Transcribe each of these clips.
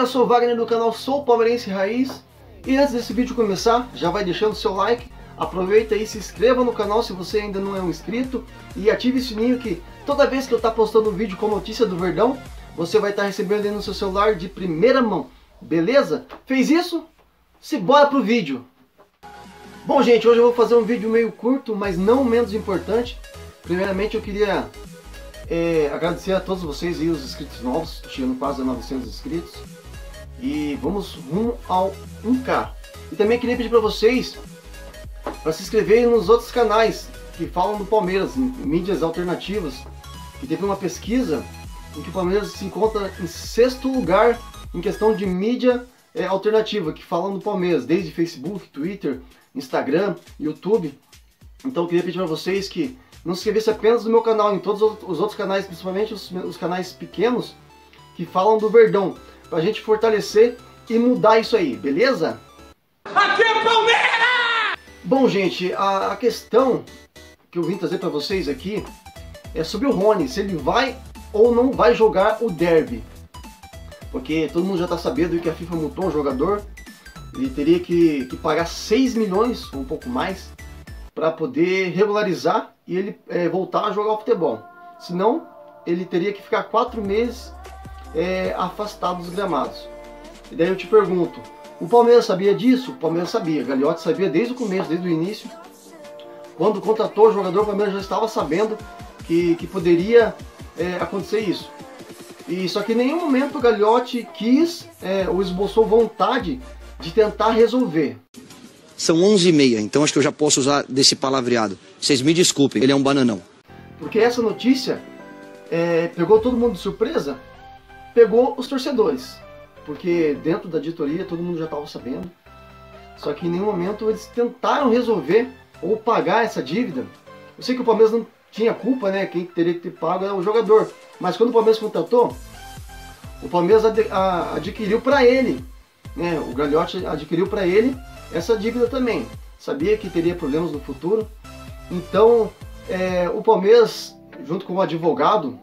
eu sou o Wagner do canal Sou Palmeirense Raiz. E antes desse vídeo começar, já vai deixando seu like, aproveita e se inscreva no canal se você ainda não é um inscrito e ative o sininho que toda vez que eu estar postando um vídeo com notícia do Verdão, você vai estar recebendo aí no seu celular de primeira mão, beleza? Fez isso? Bora pro vídeo! Bom gente, hoje eu vou fazer um vídeo meio curto, mas não menos importante. Primeiramente eu queria agradecer a todos vocês e os inscritos novos, chegando quase a 900 inscritos. E vamos rumo ao 1K. E também queria pedir para vocês para se inscreverem nos outros canais que falam do Palmeiras, em mídias alternativas. Que teve uma pesquisa em que o Palmeiras se encontra em 6º lugar em questão de mídia alternativa, que falam do Palmeiras, desde Facebook, Twitter, Instagram, YouTube. Então eu queria pedir para vocês que não se inscrevessem apenas no meu canal, em todos os outros canais, principalmente os canais pequenos que falam do Verdão, pra gente fortalecer e mudar isso aí, beleza? Aqui é Palmeiras! Bom gente, a questão que eu vim trazer pra vocês aqui é sobre o Rony, se ele vai ou não vai jogar o derby. Porque todo mundo já tá sabendo que a FIFA multou um jogador, ele teria que pagar 6 milhões, ou um pouco mais, para poder regularizar e ele voltar a jogar o futebol. Senão, ele teria que ficar 4 meses afastado dos gramados. E daí eu te pergunto, o Palmeiras sabia disso? O Palmeiras sabia, Gagliotti sabia desde o começo, desde o início. Quando contratou o jogador, o Palmeiras já estava sabendo que poderia acontecer isso. E só que em nenhum momento o Gagliotti quis ou esboçou vontade de tentar resolver. São 11h30, então acho que eu já posso usar desse palavreado. Vocês me desculpem, ele é um bananão. Porque essa notícia pegou todo mundo de surpresa, pegou os torcedores. Porque dentro da diretoria todo mundo já estava sabendo. Só que em nenhum momento eles tentaram resolver ou pagar essa dívida. Eu sei que o Palmeiras não tinha culpa, né? Quem teria que ter pago era o jogador. Mas quando o Palmeiras contratou, o Palmeiras adquiriu para ele, né? O Gagliotti adquiriu para ele essa dívida também. Sabia que teria problemas no futuro. Então, o Palmeiras, junto com o advogado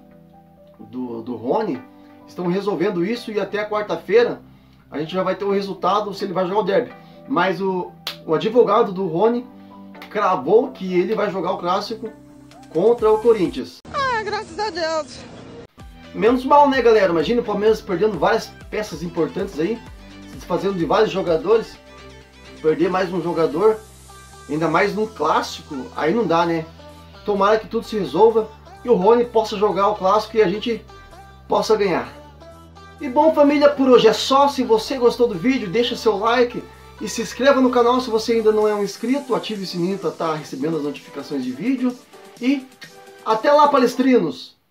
do Rony, estão resolvendo isso e até a quarta-feira a gente já vai ter o resultado se ele vai jogar o derby. Mas o advogado do Rony cravou que ele vai jogar o clássico contra o Corinthians. Ah, graças a Deus! Menos mal, né, galera? Imagina o Palmeiras perdendo várias peças importantes aí, se desfazendo de vários jogadores. Perder mais um jogador, ainda mais num clássico, aí não dá, né? Tomara que tudo se resolva e o Rony possa jogar o clássico e a gente possa ganhar. E bom família, por hoje é só. Se você gostou do vídeo, deixa seu like e se inscreva no canal se você ainda não é um inscrito. Ative o sininho para estar recebendo as notificações de vídeo. E até lá, palestrinos!